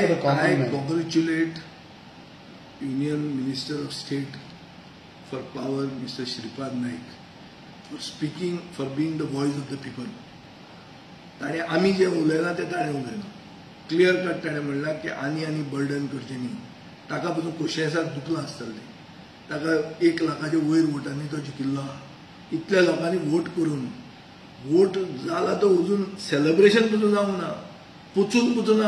for the common I man. congratulate Union Minister of State for Power, Mr. Shripad Naik, for speaking, for being the voice of the people. ताणे आमी जे उलयला ते ताणे उलयला clear cut ताणे म्हणला की आनी बर्डन करचे न्ही ताका पसून कोशेसाक दुखलां आसतलें ताका 1 लाखाच्या वयर वोटांनी तो जिखिल्लो आहा इतल्या लोकांनी वोट करून वोट जाला तो अजून सेलिब्रेशन पसून जावंक ना पुचूना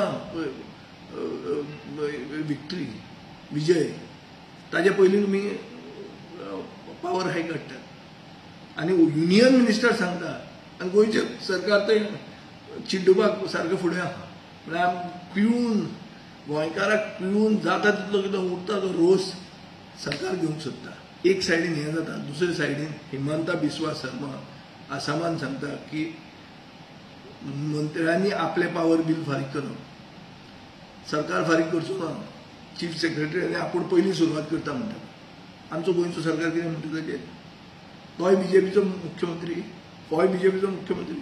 विक्ट्री विजय ताजे पयलीं तुमी पावर हायक काडटात आनी युनियन मिनिस्टर सांगता आनी गोंयचे सरकार ते चिड्डुपाक सारकें फुडें आहा म्हळ्यार पिवन गोंयकाराक पिवन जाता तितलो कितें उरता तो रोस सरकार घेवंक सोदता एक सायडीन हें जाता दुसरे सायडीन हिमंता बिस्वा शर्मा आसामान सांगता की मंत्र्यांनी आपले पावर बिल फारीक करप सरकार फारीक करचो ना चीफ सेक्रेटरी आपूण पयलीं सुरवात करता म्हणटा आमचो गोंयचो सरकार कितें म्हणटा ताचेर तोय बीजेपीचो मुख्यमंत्री होय बीजेपीचो मुख्यमंत्री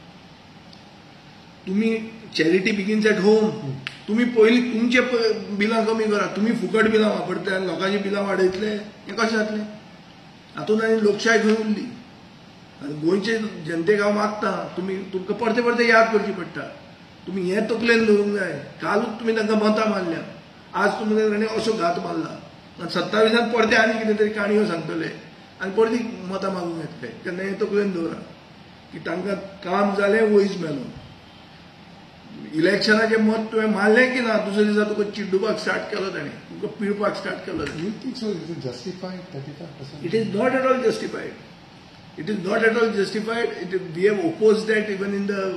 तुम्ही चॅरिटी बिगिन्स एट होम तुम्ही पयलीं तुमचे बिलां कमी करा तुम्ही फुकट बिलां वापरता आनी लोकांची बिलां वाडयतले हें कशें जातलें हातूंत आनी लोकशाय खंय उरली आनी गोंयचे जनतेक हांव मागता तुमकां परते परते याद करची पडटा तुमी हें तकलेन दवरूंक जाय कालूच तुमी तांकां मतां मारल्या आज तुमी ताणें असो घात मारला 27 परते आनी कितें तरी काणयो सांगतले आनी परती मतां मागूंक येतले तेन्ना हें तकलेन दवरा की तांकां काम जालें वयस मेलो इलेक्शनाचे मत तुवें मारलें की ना दुसरे दिसा तुका चिड्डुपाक स्टार्ट केलो ताणें तुका पिळपाक स्टार्ट केलो You think so? Is it justified? 35%? It is not at all justified. It is not at all justified. We have opposed that even in the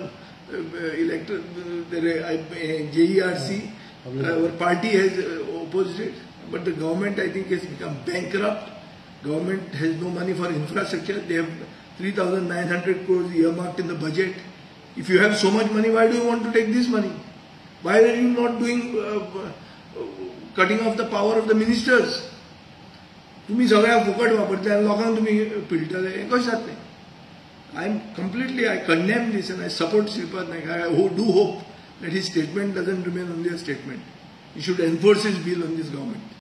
JERC. Our party has opposed it. But the government, I think, has become bankrupt. Government has no money for infrastructure. They have 3,900 crores earmarked in the budget. If you have so much money, why do you want to take this money? Why are you not doing cutting off the power of the ministers? तुम्ही सगळ्या फुकट वापरता आनी लोकांक तुमी पिळटले हें कशें जातलें I condemn this and I support Shripad Naik. I do hope that his statement doesn't remain only a statement. He should enforce his bill on this government.